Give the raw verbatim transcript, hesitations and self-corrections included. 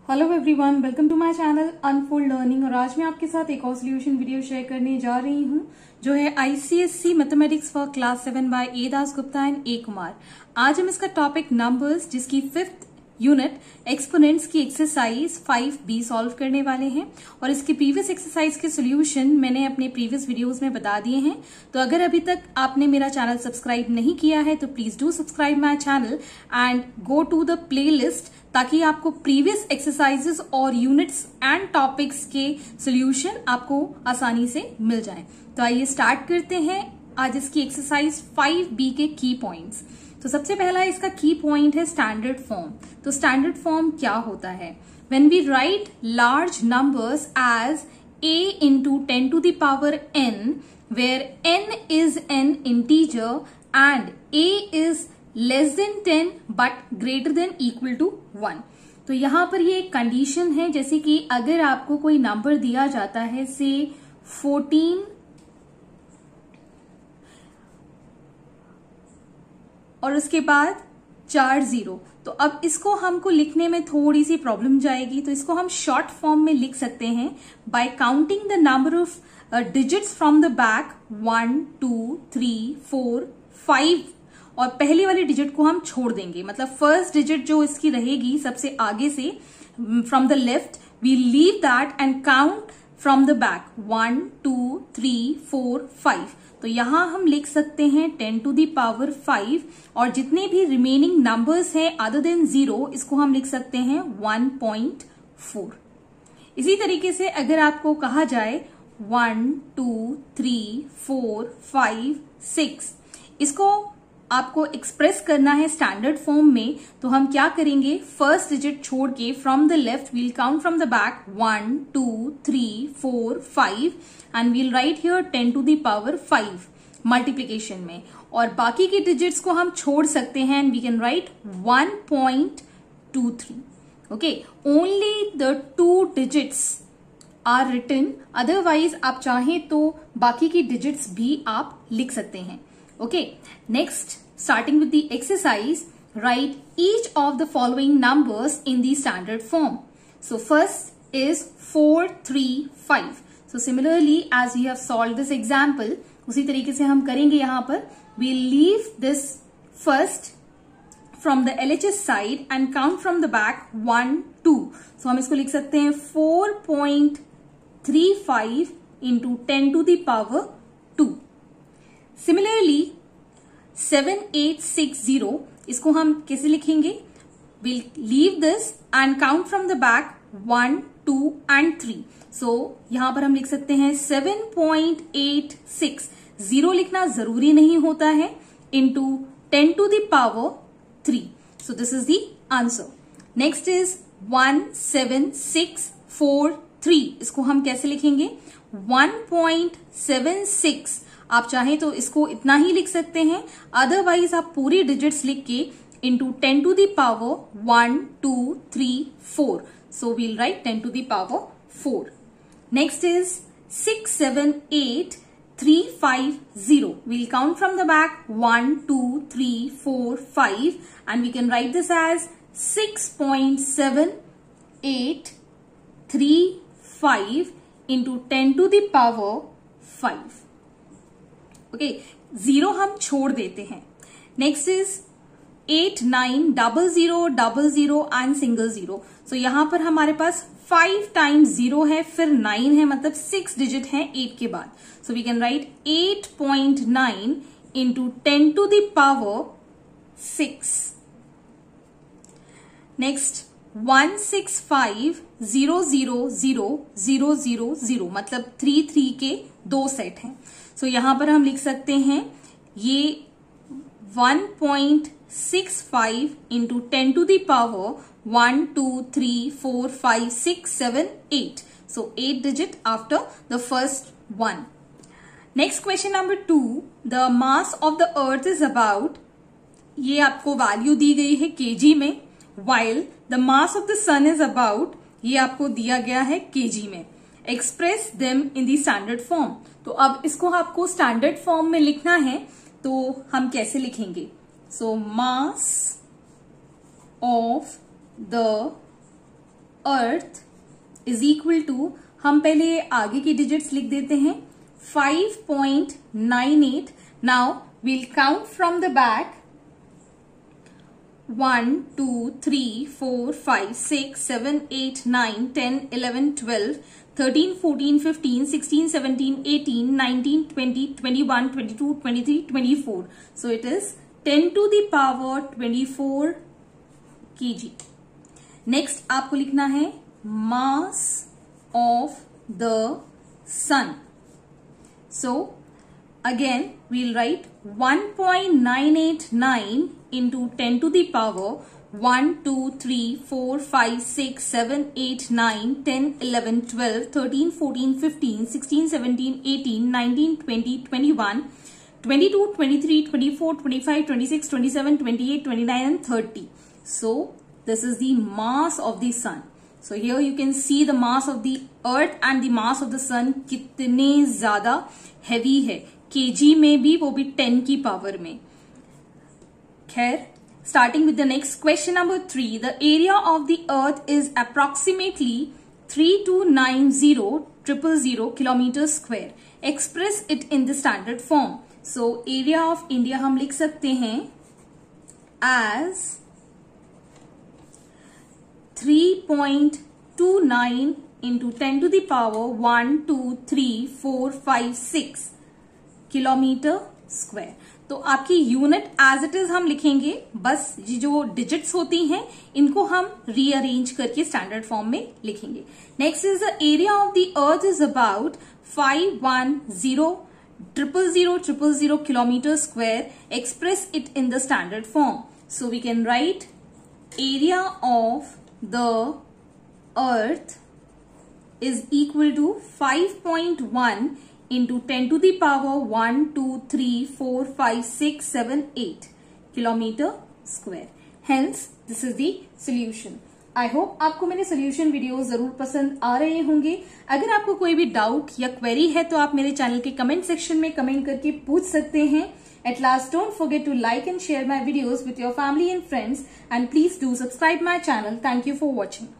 Hello everyone, welcome to my channel Unfold Learning. और आज मैं आपके साथ एक और सोल्यूशन वीडियो शेयर करने जा रही हूं जो है ICSC mathematics for class seven by A Das Gupta and A Kumar. आज हम इसका टॉपिक नंबर्स जिसकी फिफ्थ यूनिट एक्सपोनेंट्स की एक्सरसाइज फाइव बी सॉल्व करने वाले हैं। और इसके प्रीवियस एक्सरसाइज के सोल्यूशन मैंने अपने प्रीवियस वीडियोस में बता दिए हैं। तो अगर अभी तक आपने मेरा चैनल सब्सक्राइब नहीं किया है तो please do subscribe my channel and go to the playlist, ताकि आपको प्रीवियस एक्सरसाइजेस और यूनिट्स एंड टॉपिक्स के सोल्यूशन आपको आसानी से मिल जाएं। तो आइए स्टार्ट करते हैं आज इसकी एक्सरसाइज फाइव बी के की पॉइंट्स। तो सबसे पहला इसका की पॉइंट है स्टैंडर्ड फॉर्म। तो स्टैंडर्ड फॉर्म क्या होता है? When we write large numbers as a into ten to the power n, where n is an integer and a is less than ten but greater than equal to one। तो यहां पर ये एक condition है, जैसे कि अगर आपको कोई नंबर दिया जाता है से फोर्टीन और उसके बाद चार जीरो, तो अब इसको हमको लिखने में थोड़ी सी प्रॉब्लम जाएगी। तो इसको हम शॉर्ट फॉर्म में लिख सकते हैं by counting the number of digits from the back one two three four five, और पहली वाली डिजिट को हम छोड़ देंगे। मतलब फर्स्ट डिजिट जो इसकी रहेगी सबसे आगे से from the left, we leave that and count from the back one two three four five. तो यहां हम लिख सकते हैं ten to the power five, और जितने भी रिमेनिंग नंबर्स हैं अदर देन जीरो, इसको हम लिख सकते हैं वन पॉइंट फोर। इसी तरीके से अगर आपको कहा जाए one two three four five six, इसको आपको एक्सप्रेस करना है स्टैंडर्ड फॉर्म में, तो हम क्या करेंगे? फर्स्ट डिजिट छोड़ के from the left we'll count from the back one two three four five and we'll write here ten to the power five multiplication में, और बाकी की डिजिट्स को हम छोड़ सकते हैं and we can write one point two three. Okay, only the two digits are written, otherwise आप चाहें तो बाकी की डिजिट्स भी आप लिख सकते हैं। Okay, next, starting with the exercise, write each of the following numbers in the standard form. So first is four, three, five. So similarly, as we have solved this example, उसी तरीके से हम करेंगे यहाँ पर। We'll leave this first from the L H S side and count from the back one, two. So हम इसको लिख सकते हैं four point three five into ten to the power two. Similarly seven eight six zero, इसको हम कैसे लिखेंगे? Will leave this and count from the back one two and three. So यहां पर हम लिख सकते हैं seven point eight six, zero लिखना जरूरी नहीं होता है, into ten to the power three. So this is the answer. Next is one seven six four three, इसको हम कैसे लिखेंगे? वन पॉइंट सेवन सिक्स, आप चाहें तो इसको इतना ही लिख सकते हैं, अदरवाइज आप पूरी डिजिट्स लिख के into ten to the power one two three four. So we'll write ten to the power four. Next is six seven eight three five zero, we'll count from the back one two three four five and we can write this as six point seven eight three five into ten to the power five. Okay, zero हम छोड़ देते हैं। Next is eight nine double zero double zero and single zero. So यहां पर हमारे पास five times zero है, फिर nine है, मतलब सिक्स डिजिट है एट के बाद। So we can write eight point nine into ten to the power six. Next one six five zero zero zero zero zero zero, मतलब थ्री थ्री के दो सेट हैं। सो so, यहां पर हम लिख सकते हैं ये one point six five into ten to the power one two three four five six seven eight. So eight digit after the first one. Next question number two, the mass of the earth is about, ये आपको value दी गई है KG में, while the mass of the sun is about, ये आपको दिया गया है केजी में। Express them in the standard form. तो अब इसको आपको स्टैंडर्ड फॉर्म में लिखना है, तो हम कैसे लिखेंगे? So mass of the earth is equal to, हम पहले आगे की डिजिट्स लिख देते हैं, five point nine eight. Now we'll count from the back, one two three four five six seven eight nine ten eleven twelve thirteen, fourteen, fifteen, sixteen, seventeen, eighteen, nineteen, twenty, twenty-one, twenty-two, twenty-three, twenty-four. So it is ten to the power twenty-four kg. Next आपको लिखना है mass of the sun. So again we'll write one point nine eight nine into ten to the power one, two, three, four, five, six, seven, eight, nine, ten, eleven, twelve, thirteen, fourteen, fifteen, sixteen, seventeen, eighteen, nineteen, twenty, twenty-one, twenty-two, twenty-three, twenty-four, twenty-five, twenty-six, twenty-seven, twenty-eight, twenty-nine and thirty. So this is the mass of the sun. So here you can see the mass of the earth and the mass of the sun कितने ज्यादा heavy है, kg में भी, वो भी ten की power में. खैर, starting with the next question number three, the area of the earth is approximately three two nine zero triple zero kilometers square. Express it in the standard form. So area of India हम लिख सकते हैं as three point two nine into ten to the power one, two, three, four, five, six kilometre square. तो आपकी unit as it is हम लिखेंगे, बस ये जो डिजिट्स होती हैं इनको हम रीअरेंज करके स्टैंडर्ड फॉर्म में लिखेंगे. Next is the area of the earth is about five one zero triple zero triple zero kilometre square. Express it in the standard form. So we can write area of the earth is equal to five point one into ten to the power one, two, three, four, five, six, seven, eight kilometer square. Hence, this is the solution. I hope आपको मेरे solution videos जरूर पसंद आ रहे होंगे. अगर आपको कोई भी डाउट या क्वेरी है तो आप मेरे चैनल के कमेंट सेक्शन में कमेंट करके पूछ सकते हैं. At last, don't forget to like and share my videos with your family and friends, and please do subscribe my channel. Thank you for watching.